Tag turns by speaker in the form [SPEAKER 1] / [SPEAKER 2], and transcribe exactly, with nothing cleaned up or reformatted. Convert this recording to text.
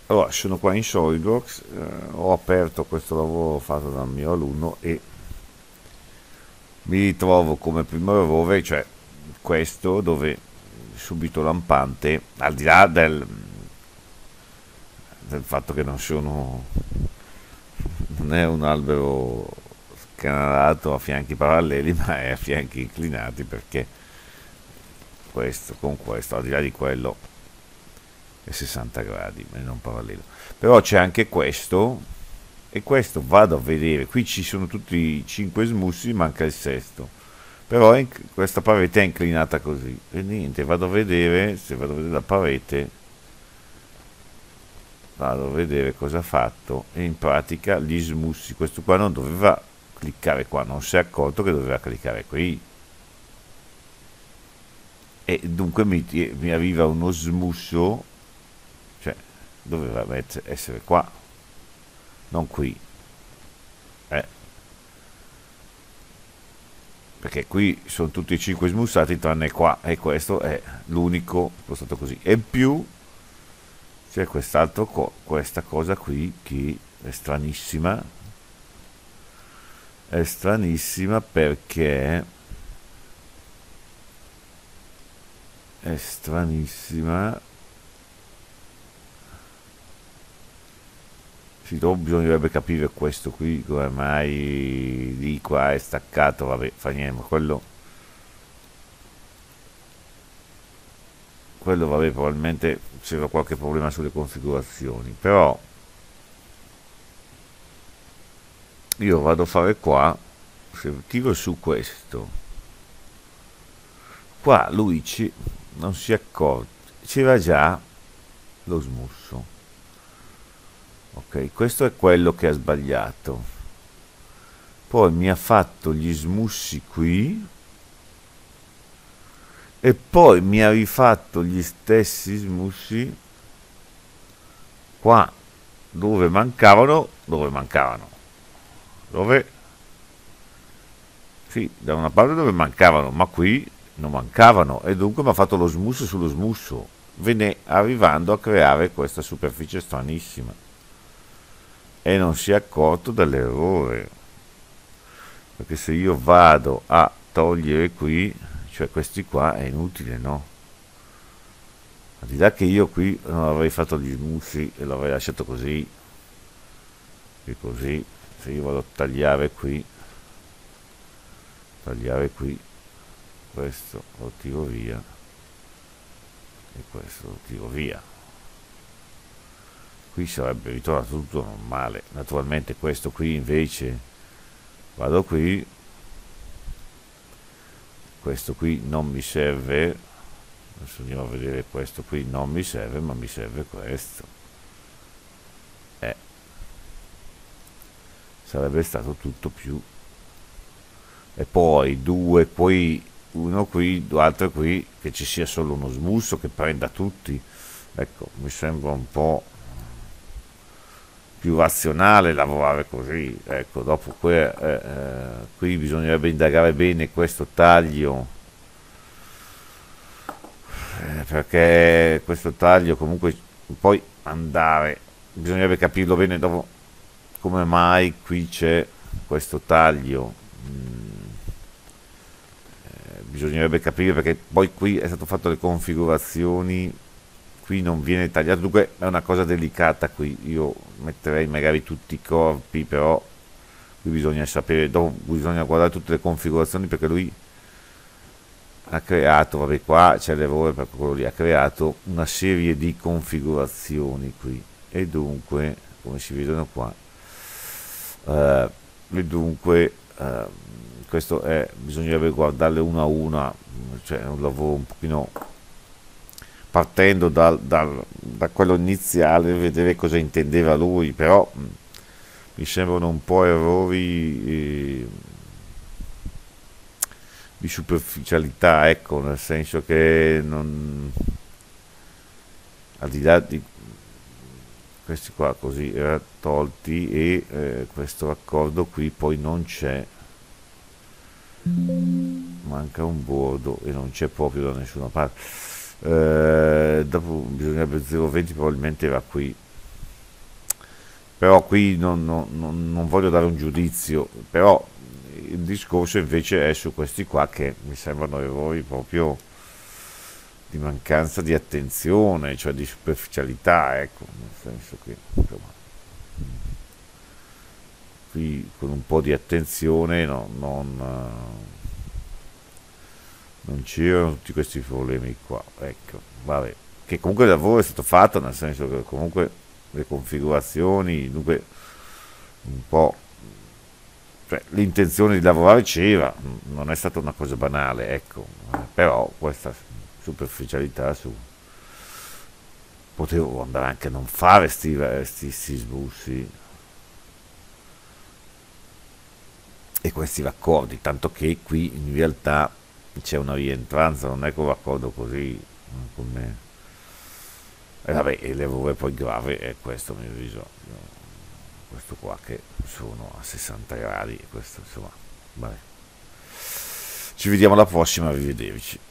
[SPEAKER 1] Allora, sono qua in SolidWorks, eh, ho aperto questo lavoro fatto dal mio alunno e mi ritrovo come primo errore, cioè questo dove subito lampante, al di là del, del fatto che non sono, non è un albero scanalato a fianchi paralleli, ma è a fianchi inclinati, perché questo con questo, al di là di quello, è sessanta gradi e non parallelo. Però c'è anche questo, e questo vado a vedere, qui ci sono tutti i cinque smussi, manca il sesto, però in- questa parete è inclinata così, e niente, vado a vedere, se vado a vedere la parete, vado a vedere cosa ha fatto, e in pratica gli smussi, questo qua non doveva cliccare qua, non si è accorto che doveva cliccare qui, e dunque mi, mi arriva uno smusso, cioè doveva met- essere qua, non qui, eh, perché qui sono tutti e cinque smussati tranne qua, e questo è l'unico spostato così, e in più c'è quest'altro co- questa cosa qui che è stranissima, è stranissima perché è stranissima. Sì, dopo bisognerebbe capire questo qui come mai di qua è staccato, vabbè, fa niente, ma quello, quello vabbè, probabilmente c'era qualche problema sulle configurazioni, però io vado a fare qua, se tiro su questo, qua lui ci, non si è accorto, c'era già lo smusso, ok, questo è quello che ha sbagliato, poi mi ha fatto gli smussi qui, e poi mi ha rifatto gli stessi smussi qua dove mancavano, dove mancavano, dove, sì, da una parte dove mancavano, ma qui non mancavano, e dunque mi ha fatto lo smusso sullo smusso, ve ne arrivando a creare questa superficie stranissima, e non si è accorto dell'errore, perché se io vado a togliere qui, cioè questi qua, è inutile, no? Al di là che io qui non avrei fatto gli smussi e l'avrei lasciato così, e così, se io vado a tagliare qui, tagliare qui, questo lo tiro via, e questo lo tiro via, qui sarebbe ritornato tutto normale. Naturalmente questo qui invece, vado qui, questo qui non mi serve, adesso andiamo a vedere, questo qui non mi serve, ma mi serve questo, eh, sarebbe stato tutto più, e poi due qui, uno qui, l'altro qui, che ci sia solo uno smusso che prenda tutti, ecco, mi sembra un po' più razionale lavorare così, ecco, dopo qui, eh, eh, qui bisognerebbe indagare bene questo taglio, eh, perché questo taglio comunque poi andare, bisognerebbe capirlo bene dopo come mai qui c'è questo taglio. Mm, eh, bisognerebbe capire perché poi qui è stato fatto le configurazioni, qui non viene tagliato, dunque è una cosa delicata, qui io metterei magari tutti i corpi, però qui bisogna sapere, dopo bisogna guardare tutte le configurazioni, perché lui ha creato, vabbè, qua c'è l'errore per quello lì, ha creato una serie di configurazioni qui, e dunque come si vedono qua, eh, e dunque eh, questo è, bisognerebbe guardarle una a una, cioè è un lavoro un pochino partendo dal, dal, da quello iniziale, vedere cosa intendeva lui, però mh, mi sembrano un po' errori, eh, di superficialità, ecco, nel senso che non, al di là di questi qua così era tolti, e eh, questo accordo qui poi non c'è, manca un bordo e non c'è proprio da nessuna parte. Eh, dopo bisognerebbe zero venti, probabilmente era qui, però qui non, non- non- non voglio dare un giudizio, però il discorso invece è su questi qua che mi sembrano errori proprio di mancanza di attenzione, cioè di superficialità, ecco, nel senso che insomma, qui con un po' di attenzione no- non, eh, non c'erano tutti questi problemi qua, ecco, vabbè, che comunque il lavoro è stato fatto, nel senso che comunque le configurazioni, dunque un po', cioè, l'intenzione di lavorare c'era, non è stata una cosa banale, ecco, eh, però questa superficialità su potevo andare anche a non fare sti, sti, sti sbussi e questi raccordi, tanto che qui in realtà c'è una rientranza, non è che un raccordo così eh, come... E vabbè, il lavoro è poi grave è questo, a mio avviso, questo qua che sono a sessanta gradi, questo insomma, vabbè. Ci vediamo alla prossima, arrivederci.